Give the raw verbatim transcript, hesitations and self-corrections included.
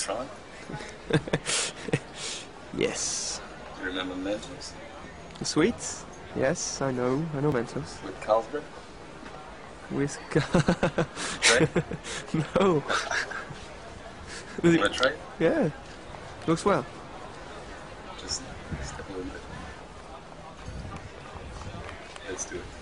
try? Yes. Do you remember Mentos? The sweets? Yes, I know. I know Mentos. With Carlsberg? With Tray? No. You want to try? Yeah. Looks well. Just step a little bit. Let's do it.